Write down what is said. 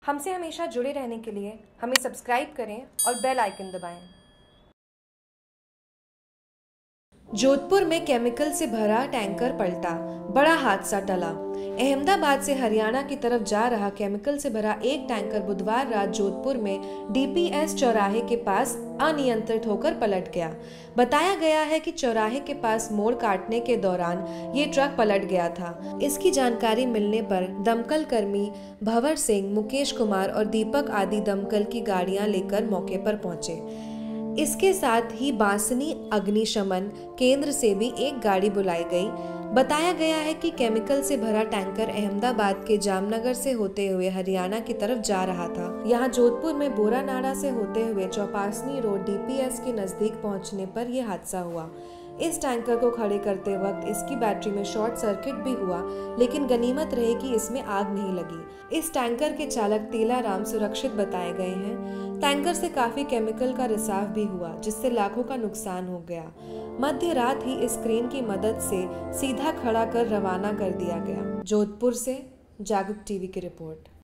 हमसे हमेशा जुड़े रहने के लिए हमें सब्सक्राइब करें और बेल आइकन दबाएं। जोधपुर में केमिकल से भरा टैंकर पलटा, बड़ा हादसा टला। अहमदाबाद से हरियाणा की तरफ जा रहा केमिकल से भरा एक टैंकर बुधवार रात जोधपुर में डीपीएस चौराहे के पास अनियंत्रित होकर पलट गया। बताया गया है कि चौराहे के पास मोड़ काटने के दौरान ये ट्रक पलट गया था। इसकी जानकारी मिलने पर दमकल कर्मी भंवर सिंह, मुकेश कुमार और दीपक आदि दमकल की गाड़ियां लेकर मौके पर पहुंचे। इसके साथ ही बांसनी अग्निशमन केंद्र से भी एक गाड़ी बुलाई गई। बताया गया है कि केमिकल से भरा टैंकर अहमदाबाद के जामनगर से होते हुए हरियाणा की तरफ जा रहा था। यहां जोधपुर में बोरानाड़ा से होते हुए चौपासनी रोड डीपीएस के नजदीक पहुंचने पर यह हादसा हुआ। इस टैंकर को खड़े करते वक्त इसकी बैटरी में शॉर्ट सर्किट भी हुआ, लेकिन गनीमत रहे कि इसमें आग नहीं लगी। इस टैंकर के चालक तेलाराम सुरक्षित बताए गए हैं। टैंकर से काफी केमिकल का रिसाव भी हुआ, जिससे लाखों का नुकसान हो गया। मध्य रात ही इस क्रेन की मदद से सीधा खड़ा कर रवाना कर दिया गया। जोधपुर से जागरूक टीवी की रिपोर्ट।